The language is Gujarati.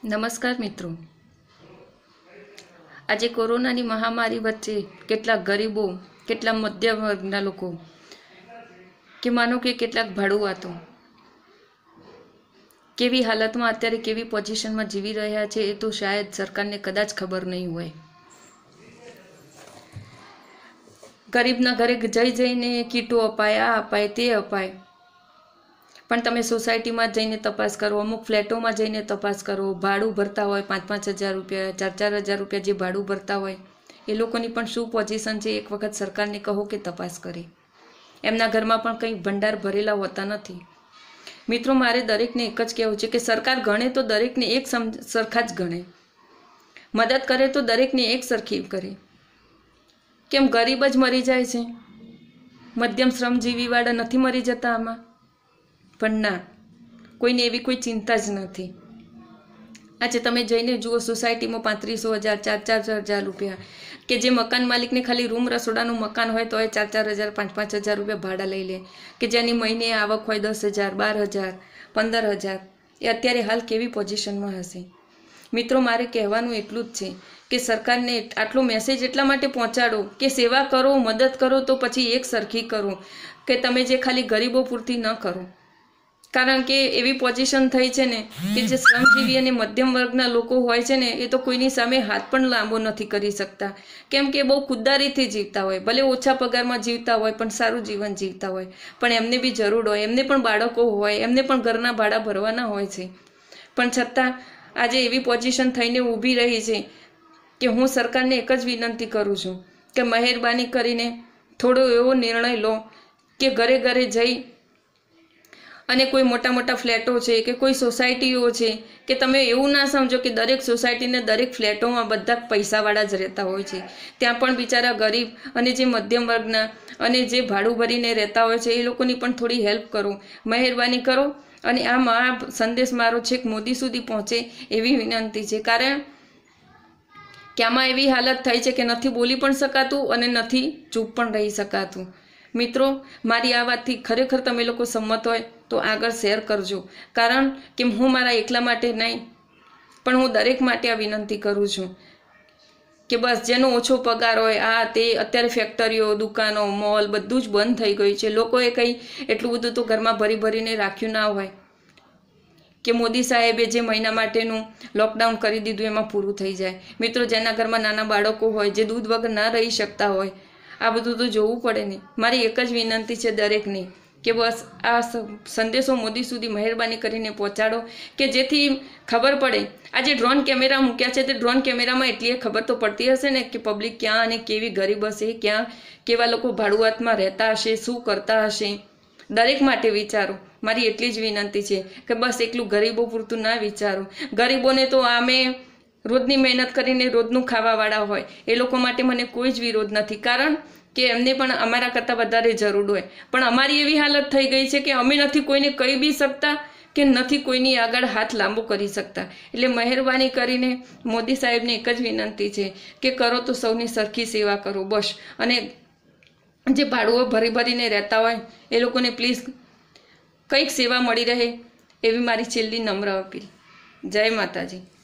નમસ્કાર મિત્રો, આજે કોરોનાની મહામારી વચ્ચે કેટલાક ગરીબો, કેટલાક મધ્યમ વર્ગના લોકો કે માનો કે કેટલાક ભાડુઆતો કેવી હાલતમાં અત્યારે કેવી પોઝિશનમાં જીવી રહ્યા છે એ તો શાયદ સરકારને કદાચ ખબર નહીં હોય। ગરીબના ઘરે જઈને કીટો અપાય, આ અપાય, તે અપાય, પણ તમે સોસાયટીમાં જઈને તપાસ કરો, અમુક ફ્લેટોમાં જઈને તપાસ કરો, ભાડું ભરતા હોય 5-5 હજાર રૂપિયા, 4-4 હજાર રૂપિયા જે ભાડું ભરતા હોય એ લોકોની પણ શું પોઝિશન છે એક વખત સરકારને કહો કે તપાસ કરે। એમના ઘરમાં પણ કંઈ ભંડાર ભરેલા હોતા નથી। મિત્રો, મારે દરેકને એક જ કહેવું છે કે સરકાર ગણે તો દરેકને એક સરખા જ ગણે, મદદ કરે તો દરેકને એક સરખી કરે। કેમ ગરીબ જ મરી જાય છે, મધ્યમ શ્રમજીવીવાળા નથી મરી જતા આમાં? પણ ના, કોઈને એવી કોઈ ચિંતા જ નથી। આજે તમે જઈને જુઓ સોસાયટીમાં 3500 હજાર, 4-4 હજાર રૂપિયા, કે જે મકાન માલિકને ખાલી રૂમ રસોડાનું મકાન હોય તો એ 4-4 હજાર, 5-5 હજાર રૂપિયા ભાડા લઈ લે, કે જેની મહિને આવક હોય 10 હજાર, 12 હજાર, 15 હજાર, એ અત્યારે હાલ કેવી પોઝિશનમાં હશે? મિત્રો, મારે કહેવાનું એટલું જ છે કે સરકારને આટલો મેસેજ એટલા માટે પહોંચાડો કે સેવા કરો, મદદ કરો તો પછી એક સરખી કરો, કે તમે જે ખાલી ગરીબો પૂરતી ન કરો। કારણ કે એવી પોઝિશન થઈ છે ને કે જે શ્રમજીવી અને મધ્યમ વર્ગના લોકો હોય છે ને એ તો કોઈની સામે હાથ પણ લાંબો નથી કરી શકતા, કેમ કે બહુ ખુદદારીથી જીવતા હોય, ભલે ઓછા પગારમાં જીવતા હોય પણ સારું જીવન જીવતા હોય, પણ એમને બી જરૂર હોય, એમને પણ બાળકો હોય, એમને પણ ઘરના ભાડા ભરવાના હોય છે, પણ છતાં આજે એવી પોઝિશન થઈને ઊભી રહી છે કે હું સરકારને એક જ વિનંતી કરું છું કે મહેરબાની કરીને થોડો એવો નિર્ણય લો કે ઘરે ઘરે જઈ અને કોઈ મોટા મોટા ફ્લેટો છે કે કોઈ સોસાયટીઓ છે, કે તમે એવું ના સમજો કે દરેક સોસાયટીને દરેક ફ્લેટોમાં બધા પૈસાવાળા જ રહેતા હોય છે, ત્યાં પણ બિચારા ગરીબ અને જે મધ્યમ વર્ગના અને જે ભાડું ભરીને રહેતા હોય છે એ લોકોની પણ થોડી હેલ્પ કરો, મહેરબાની કરો। અને આ સંદેશ મારો છેક મોદી સુધી પહોંચે એવી વિનંતી છે, કારણ કે આમાં એવી હાલત થઈ છે કે નથી બોલી પણ શકાતું અને નથી ચૂપ પણ રહી શકાતું। મિત્રો, મારી આ વાતથી ખરેખર તમે લોકો સંમત હોય તો આગળ શેર કરજો, કારણ કે હું મારા એકલા માટે નહીં પણ હું દરેક માટે આ વિનંતી કરું છું કે બસ જેનો ઓછો પગાર હોય, આ તે અત્યારે ફેક્ટરીઓ, દુકાનો, મોલ બધું જ બંધ થઈ ગયું છે, લોકોએ કંઈ એટલું બધું તો ઘરમાં ભરીને રાખ્યું ના હોય કે મોદી સાહેબે જે મહિના માટેનું લોકડાઉન કરી દીધું એમાં પૂરું થઈ જાય। મિત્રો, જેના ઘરમાં નાના બાળકો હોય, જે દૂધ વગર ના રહી શકતા હોય, આ બધું તો જોવું પડે ને। મારી એક જ વિનંતી છે દરેકની કે બસ આ સંદેશો મોદી સુધી મહેરબાની કરીને પહોંચાડો કે જેથી ખબર પડે। આજે ડ્રોન કેમેરા મૂક્યા છે તે ડ્રોન કેમેરામાં એટલી ખબર તો પડતી હશે ને કે પબ્લિક ક્યાં અને કેવી ગરીબ હશે, ક્યાં કેવા લોકો ભાડુઆતમાં રહેતા હશે, શું કરતા હશે। દરેક માટે વિચારો, મારી એટલી જ વિનંતી છે કે બસ એકલું ગરીબો પૂરતું ના વિચારો। ગરીબોને તો આમે રોજની મહેનત કરીને રોજનું ખાવાવાળા હોય એ લોકો માટે મને કોઈ જ વિરોધ નથી, કારણ કે એમને પણ અમારા કરતાં વધારે જરૂર હોય, પણ અમારી એવી હાલત થઈ ગઈ છે કે અમે નથી કોઈને કહી બી શકતા કે નથી કોઈની આગળ હાથ લાંબો કરી શકતા। એટલે મહેરબાની કરીને મોદી સાહેબને એક જ વિનંતી છે કે કરો તો સૌની સરખી સેવા કરો બસ, અને જે ભાડુઓ ભરીને રહેતા હોય એ લોકોને પ્લીઝ કંઈક સેવા મળી રહે એવી મારી છેલ્લી નમ્ર અપીલ। જય માતાજી।